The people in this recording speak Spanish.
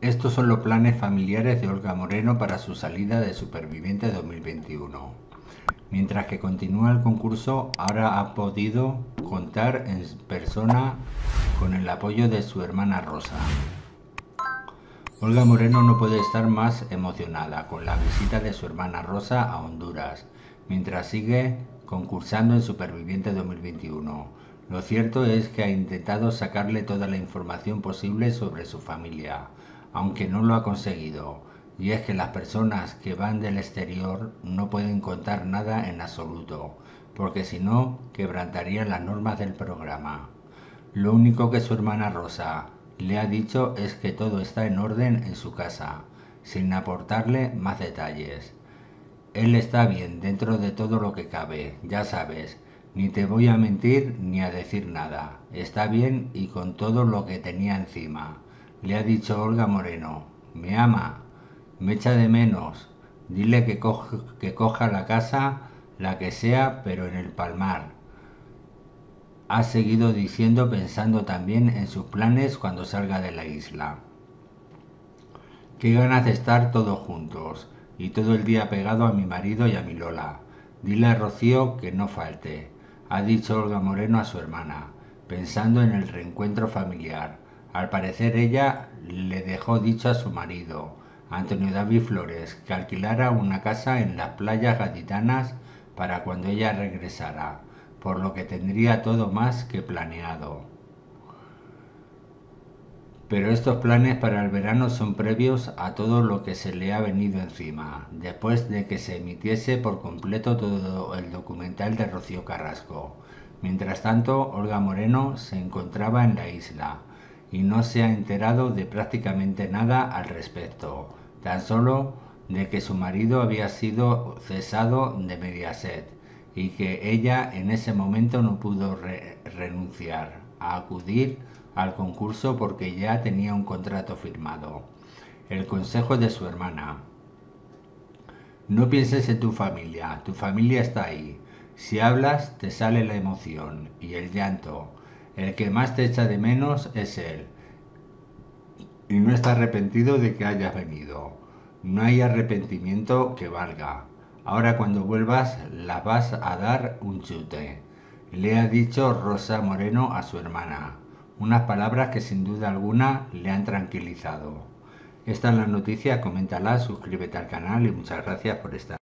Estos son los planes familiares de Olga Moreno para su salida de Superviviente 2021. Mientras que continúa el concurso, ahora ha podido contar en persona con el apoyo de su hermana Rosa. Olga Moreno no puede estar más emocionada con la visita de su hermana Rosa a Honduras, mientras sigue concursando en Superviviente 2021. Lo cierto es que ha intentado sacarle toda la información posible sobre su familia, aunque no lo ha conseguido, y es que las personas que van del exterior no pueden contar nada en absoluto, porque si no, quebrantarían las normas del programa. Lo único que su hermana Rosa le ha dicho es que todo está en orden en su casa, sin aportarle más detalles. Él está bien dentro de todo lo que cabe, ya sabes, ni te voy a mentir ni a decir nada. Está bien y con todo lo que tenía encima. Le ha dicho Olga Moreno. Me ama, me echa de menos. Dile que coja la casa, la que sea, pero en el Palmar. Ha seguido diciendo pensando también en sus planes cuando salga de la isla. Qué ganas de estar todos juntos y todo el día pegado a mi marido y a mi Lola. Dile a Rocío que no falte, ha dicho Olga Moreno a su hermana, pensando en el reencuentro familiar. Al parecer ella le dejó dicho a su marido, Antonio David Flores, que alquilara una casa en las playas gaditanas para cuando ella regresara, por lo que tendría todo más que planeado. Pero estos planes para el verano son previos a todo lo que se le ha venido encima, después de que se emitiese por completo todo el documental de Rocío Carrasco. Mientras tanto, Olga Moreno se encontraba en la isla y no se ha enterado de prácticamente nada al respecto, tan solo de que su marido había sido cesado de Mediaset y que ella en ese momento no pudo renunciar a acudir al concurso porque ya tenía un contrato firmado. El consejo de su hermana. No pienses en tu familia está ahí. Si hablas te sale la emoción y el llanto. El que más te echa de menos es él y no está arrepentido de que hayas venido. No hay arrepentimiento que valga. Ahora cuando vuelvas las vas a dar un chute, le ha dicho Rosa Moreno a su hermana. Unas palabras que sin duda alguna le han tranquilizado. Esta es la noticia, coméntala, suscríbete al canal y muchas gracias por estar.